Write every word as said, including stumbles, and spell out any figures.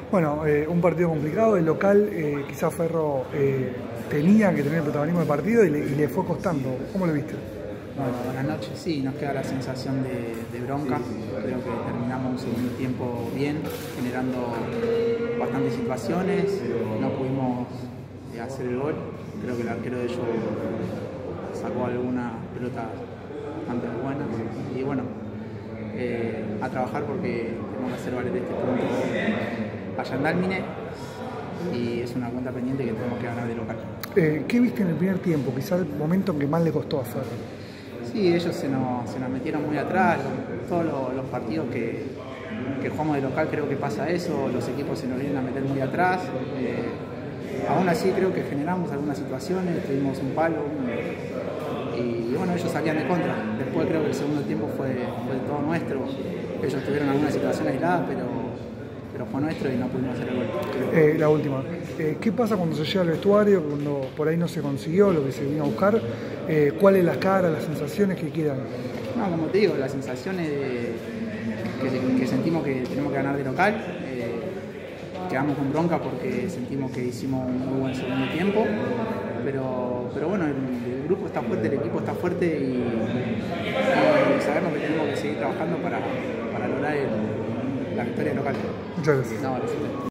Bueno, eh, un partido complicado, el local, eh, quizás Ferro eh, tenía que tener el protagonismo del partido y le, y le fue costando. ¿Cómo lo viste? Bueno, buenas noches. Sí, nos queda la sensación de, de bronca. Creo que terminamos un segundo tiempo bien, generando bastantes situaciones. No pudimos eh, hacer el gol. Creo que el arquero de ellos sacó algunas pelotas bastante buenas. Y bueno, eh, a trabajar porque tenemos que hacer valer este punto allá en Dálmine. Y es una cuenta pendiente que tenemos que ganar de local. Eh, ¿Qué viste en el primer tiempo? Quizás el momento en que más le costó a Ferro. Sí, ellos se nos, se nos metieron muy atrás. Todos los, los partidos que, que jugamos de local creo que pasa eso. Los equipos se nos vienen a meter muy atrás. Eh, aún así creo que generamos algunas situaciones, tuvimos un palo un, y, y bueno, ellos salían de contra. Después creo que el segundo tiempo fue, fue todo nuestro. Ellos tuvieron alguna situación aislada, pero, pero fue nuestro y no pudimos hacer el gol. Eh, la última, eh, ¿qué pasa cuando se llega al vestuario, cuando por ahí no se consiguió lo que se vino a buscar? Eh, ¿Cuáles las caras, las sensaciones que quedan? No, como te digo, las sensaciones de, que, que sentimos que tenemos que ganar de local, eh, quedamos con bronca porque sentimos que hicimos un muy buen segundo tiempo, pero, pero bueno, el, el grupo está fuerte, el equipo está fuerte y, y sabemos que tenemos que seguir trabajando para, para lograr el, la victoria local. Muchas gracias. No, gracias.